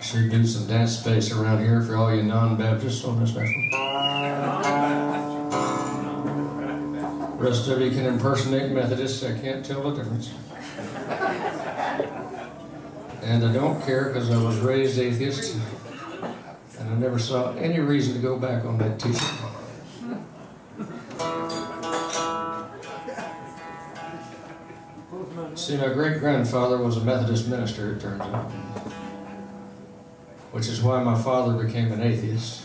Should do some dance space around here for all you non-Baptists on this next one. Rest of you can impersonate Methodists. I can't tell the difference. And I don't care because I was raised atheist, and I never saw any reason to go back on that teaching. See, my great-grandfather was a Methodist minister, it turns out, which is why my father became an atheist.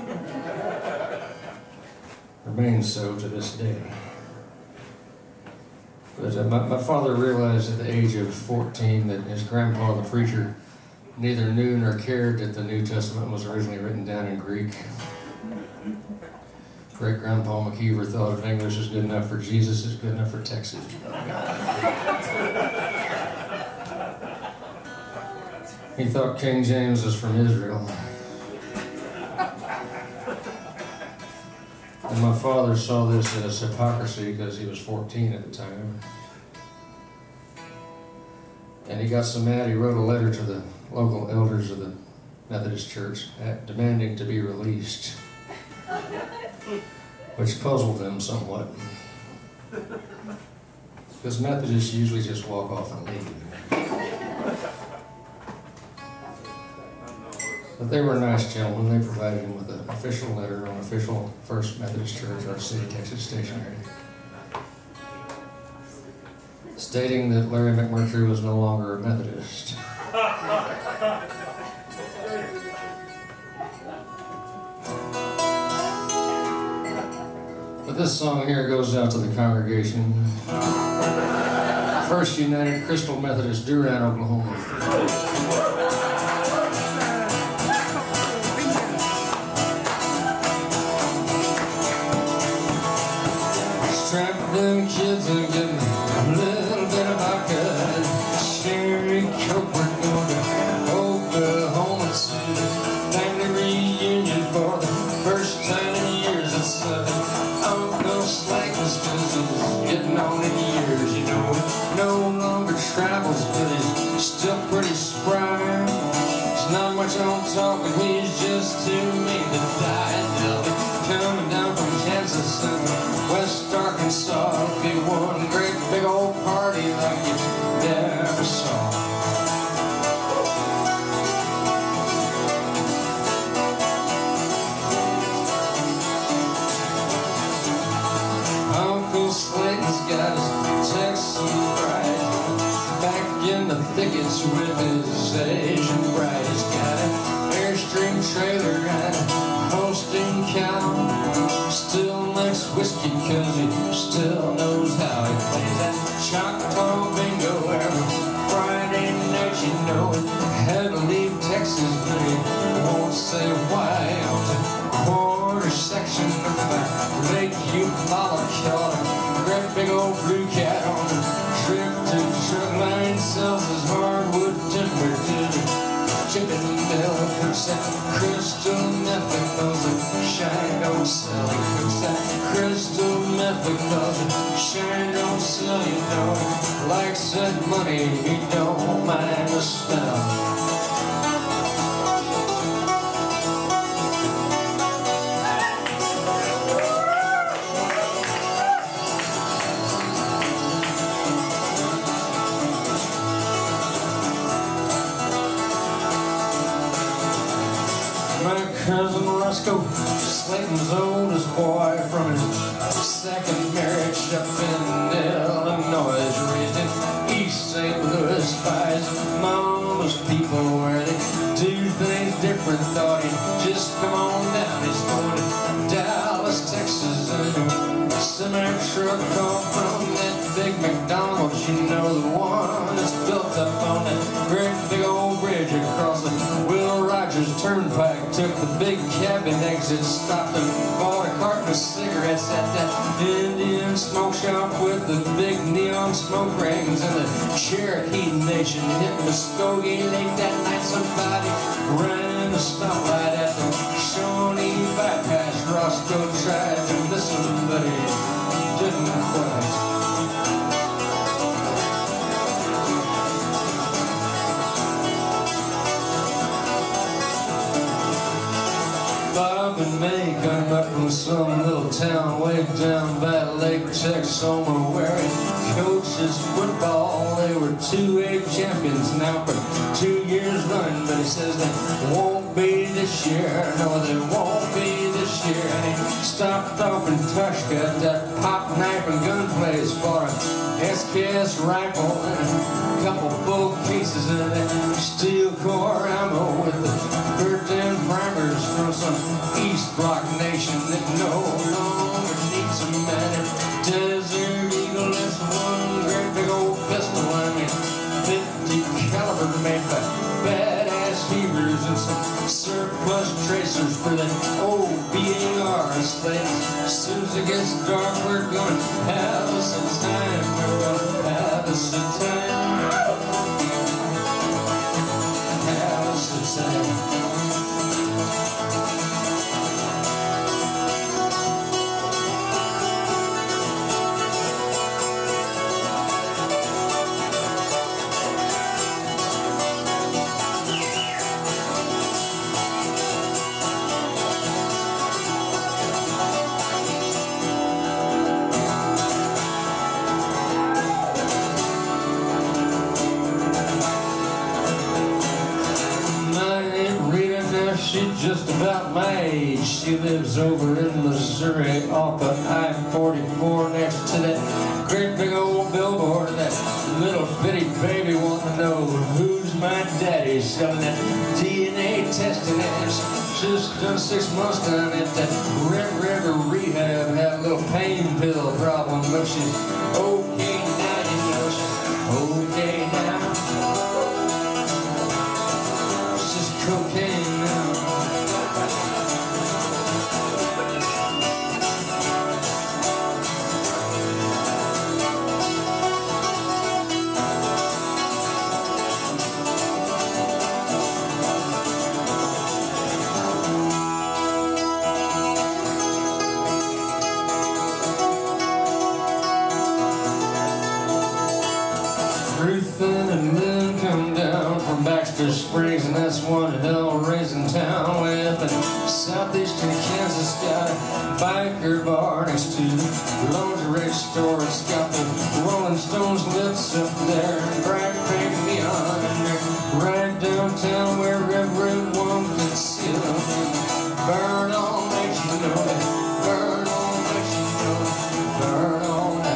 Remains so to this day. But my father realized at the age of 14 that his grandpa, the preacher, neither knew nor cared that the New Testament was originally written down in Greek. Great-grandpa McKeever thought if English is good enough for Jesus, it's good enough for Texas. He thought King James was from Israel. And my father saw this as hypocrisy because he was 14 at the time. And he got so mad he wrote a letter to the local elders of the Methodist Church demanding to be released, which puzzled them somewhat. Because Methodists usually just walk off and leave. But they were nice gentlemen. They provided him with an official letter on official First Methodist Church, our city, Texas stationery, stating that Larry McMurtry was no longer a Methodist. But this song here goes out to the congregation. First United Crystal Methodist, Durant, Oklahoma. Strap them kids and give me a little bit of vodka. Sherry Coke, we're going to Oklahoma City. Family reunion for the first time in years. It's Uncle Slackness because he's getting on in years. You know, he no longer travels, but he's still pretty spry. There's not much on talking, he's just too mean to die. They'll be coming down from Kansas and West Arkansas. It'll be one great big old party like you never saw. Uncle Slayton's got his Texan bride back in the thickets with his Asian bride. He's got an Airstream trailer and a hosting cow. Still makes whiskey cause he still knows how. He plays that Choctaw Bingo every Friday night, you know it. Had to leave Texas but he won't say why. On the quarter section of that Lake Eufaula caught a great big old blue cat on a trip to truck line. Sells his hardwood timber to the chicken mill. Cooks that crystal meth because the shine don't sell. He cooks that crystal meth because the shine don't sell. You know, likes that money, he don't mind the smell. My cousin Roscoe, Slayton's oldest boy, from his second marriage up in Illinois, raised in East St. Louis by his mama's people, where they do things different. Thought he'd just come on down. He's going to Dallas, Texas, and a semi-truck call from that big McDonald's, you know, the one that's built up on that great big old bridge across the Will Rogers Turnpike. Took the big cabin exit, stopped and bought a carton of cigarettes at that Indian smoke shop with the big neon smoke rings. And the Cherokee Nation hit Muskogee Lake that night. Somebody ran a stoplight at the Shawnee bypass. Roscoe tried to listen, but he didn't quite. from some little town way down by Lake Texas, somewhere where he coaches football. They were 2A champions now for 2 years running, but he says they won't be this year. No, they won't be this year. And he stopped off in Tushka, that pop knife and gun place, bought a SKS rifle and a couple full pieces of that steel core ammo with the bird-down primers from some East Block nation that no longer needs a man. Desert Eagle, that's one great big old pistol. I mean, 50 caliber made by badass Hebrews and some surplus tracers for that old BAR slate. As soon as it gets dark, we're gonna have us a time. We're gonna have us a time. Have us a time. She's just about my age. She lives over in Missouri off of I-44 next to that great big old billboard. That little bitty baby wanting to know who's my daddy, selling that DNA testing ass. Just done 6 months down at that Red River rehab. Had a little pain pill problem, but she's okay now, you know. She's okay now. It's just cocaine now. And then come down from Baxter Springs, and that's one hell-raising town way up in southeastern Kansas. Got a biker bar next to the lingerie store. It's got the Rolling Stones lips up there and bright pink neon, and they're right downtown where everyone can see them. Burn all night, you know that. Burn all night, you know that. Burn all night.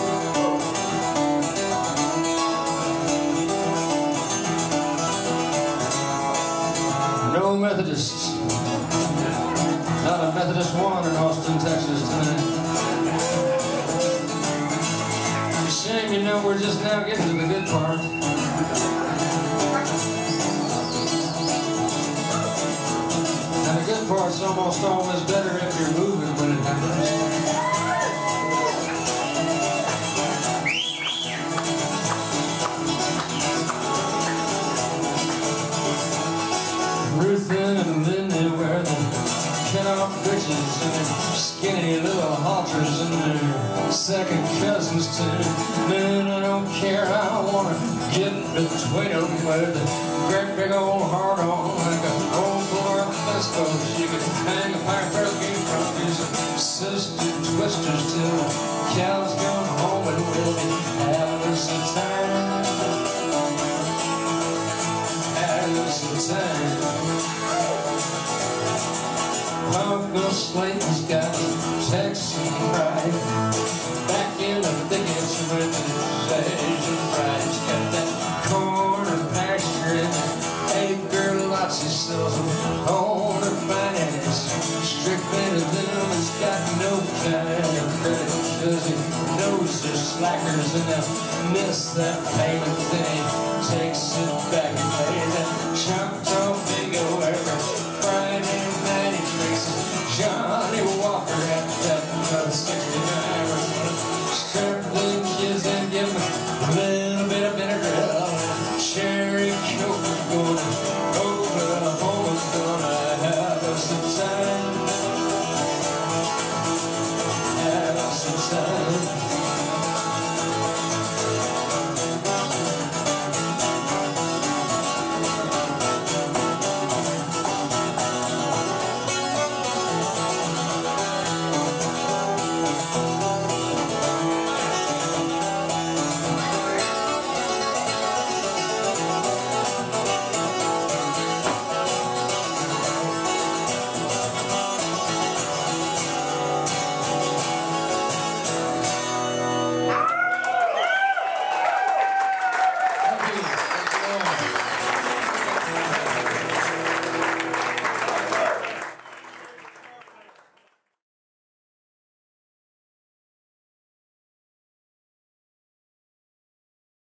No Methodists. Not a Methodist one in Austin, Texas tonight. It's a shame, you know, we're just now getting to the good part. And the good part's almost always better if you're moving when it happens. Ruthin and Lindy wear the cut-off breeches and their skinny little halters and their second cousins too. Man, I don't care, I wanna get between them with a great big old heart on like an old Florida Fesco. You can hang a pipe game from these sister twisters till the cows gone home and we'll be having some time. Having some time. Uncle Slayton's got Texan pride. Back in the thickets with the Asian pride. He's got that corn and pasture and acre lots. He sells them on the finance. Strictly to them, it's got no kind of credit, cause he knows they're slackers and they'll miss that payment thing.